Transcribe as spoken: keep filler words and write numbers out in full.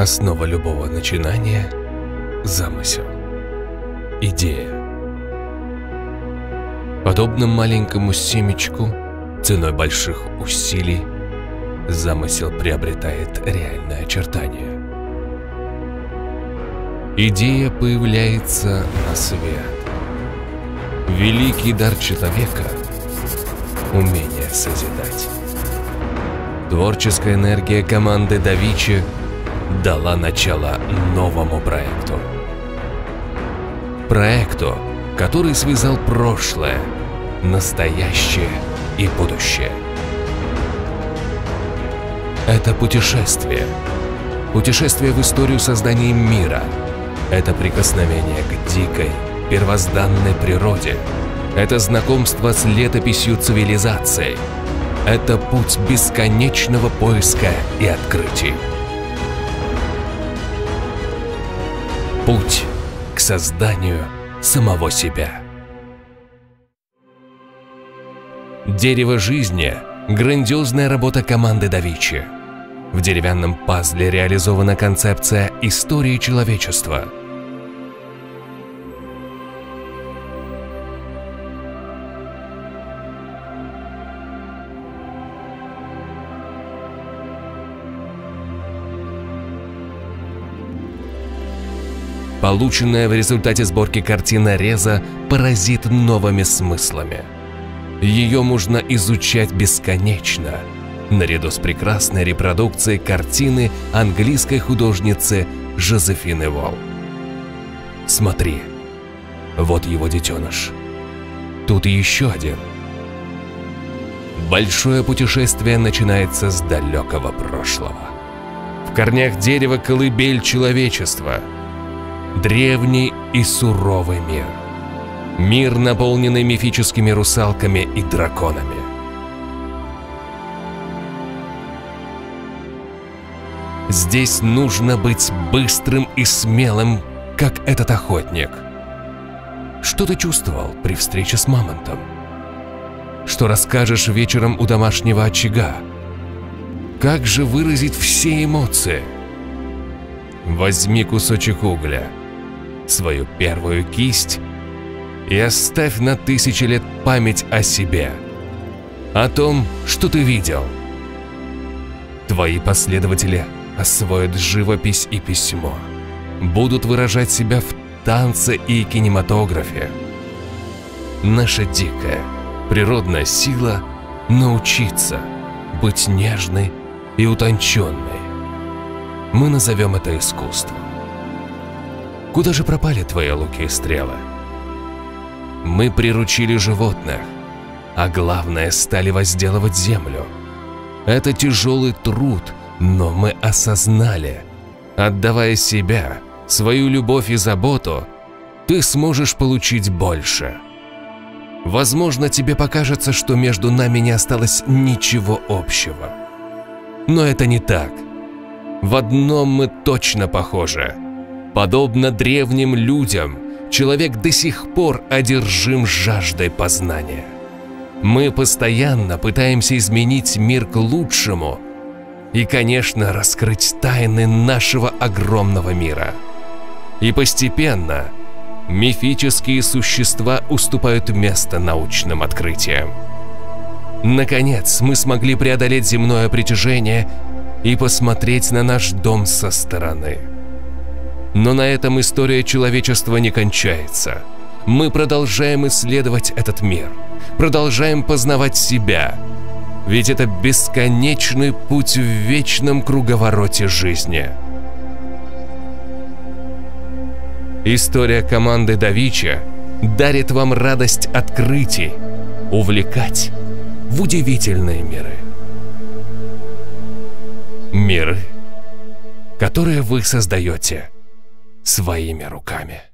Основа любого начинания – замысел, идея. Подобно маленькому семечку, ценой больших усилий, замысел приобретает реальное очертание. Идея появляется на свет. Великий дар человека – умение созидать. Творческая энергия команды Да Винчи дала начало новому проекту. Проекту, который связал прошлое, настоящее и будущее. Это путешествие. Путешествие в историю создания мира. Это прикосновение к дикой, первозданной природе. Это знакомство с летописью цивилизации. Это путь бесконечного поиска и открытий. Путь к созданию самого себя. Дерево жизни – грандиозная работа команды Да Винчи. В деревянном пазле реализована концепция истории человечества. Полученная в результате сборки картина Реза поразит новыми смыслами. Ее можно изучать бесконечно, наряду с прекрасной репродукцией картины английской художницы Жозефины Волл. Смотри, вот его детеныш. Тут еще один. Большое путешествие начинается с далекого прошлого. В корнях дерева колыбель человечества. Древний и суровый мир. Мир, наполненный мифическими русалками и драконами. Здесь нужно быть быстрым и смелым, как этот охотник. Что ты чувствовал при встрече с мамонтом? Что расскажешь вечером у домашнего очага? Как же выразить все эмоции? Возьми кусочек угля, свою первую кисть и оставь на тысячи лет память о себе, о том, что ты видел. Твои последователи освоят живопись и письмо, будут выражать себя в танце и кинематографе. Наша дикая, природная сила – научиться быть нежной и утонченной. Мы назовем это искусством. Куда же пропали твои луки и стрелы? Мы приручили животных, а главное, стали возделывать землю. Это тяжелый труд, но мы осознали, отдавая себя, свою любовь и заботу, ты сможешь получить больше. Возможно, тебе покажется, что между нами не осталось ничего общего. Но это не так. В одном мы точно похожи. Подобно древним людям, человек до сих пор одержим жаждой познания. Мы постоянно пытаемся изменить мир к лучшему и, конечно, раскрыть тайны нашего огромного мира. И постепенно мифические существа уступают место научным открытиям. Наконец, мы смогли преодолеть земное притяжение и посмотреть на наш дом со стороны. Но на этом история человечества не кончается. Мы продолжаем исследовать этот мир, продолжаем познавать себя, ведь это бесконечный путь в вечном круговороте жизни. История команды Да Винчи дарит вам радость открытий, увлекать в удивительные миры. Миры, которые вы создаете своими руками.